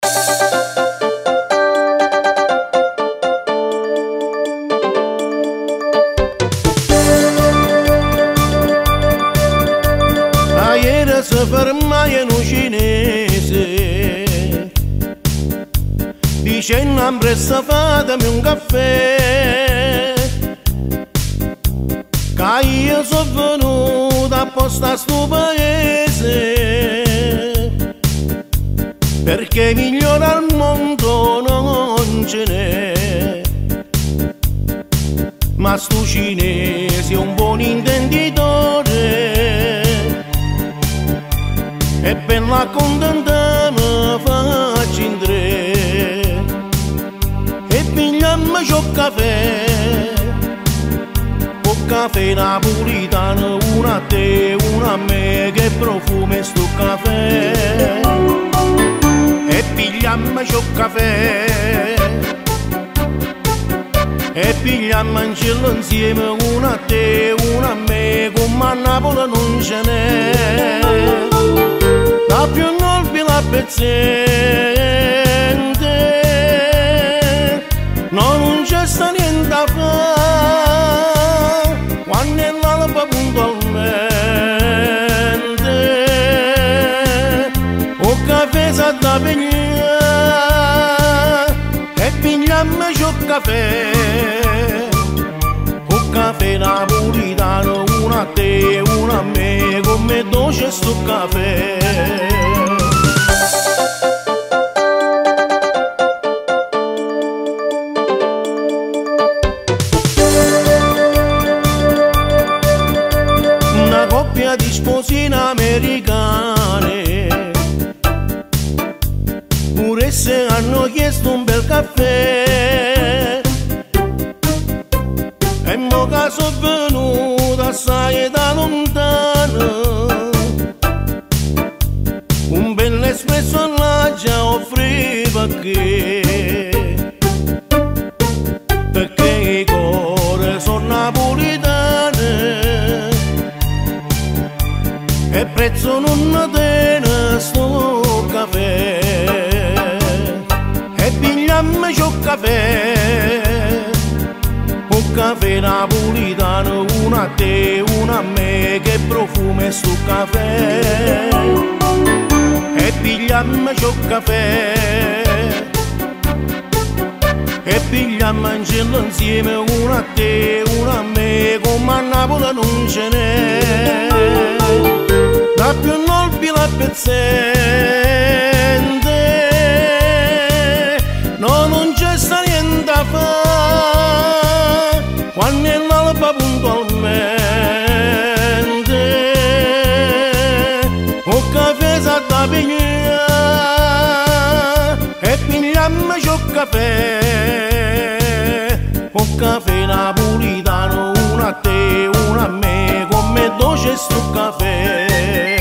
Ieri si ferma in un cinese dicendo ampressa fatemi un caffè, che io sono venuto apposta a sto paese, perché migliore al mondo non ce n'è. Ma sto cinese è un buon intenditore e per la contenta mi faccio in tre e pigliamo ciò caffè, un caffè napolitano, uno a te, uno a me, che profumo è sto caffè, e pigliamo ciò caffè e pigliamo in cielo insieme, uno a te, uno a me, come a Napoli non ce n'è. Da più nobile la pezzente, no, non c'è sta niente da fare, quando è l'alba puntualmente, o caffè sa da pigliare, e pigliamo ciò caffè, o caffè napolitano, uno a te, uno a me, come dolce sto caffè. Una coppia di sposine americane, pure se hanno chiesto un bel caffè, e mo che sono venuta assai da lontano, un bel espresso là già offriva perché i cuori sono napolitane e prezzo non tiene sto caffè, e pigliamo ciò caffè, un caffè napolitano, uno a te, uno a me, che profumo è sto caffè, e pigliamo ciò caffè, e pigliamo in cielo insieme, uno a te, uno a me, come a Napoli non ce n'è. Da più nobile la pezzente, no, non c'è sta niente da fare, quando è l'alba puntualmente, o caffè sa da pigliare, e pigliamo ciò caffè, o caffè napolitano, uno a te, uno a me, come dolce sto caffè.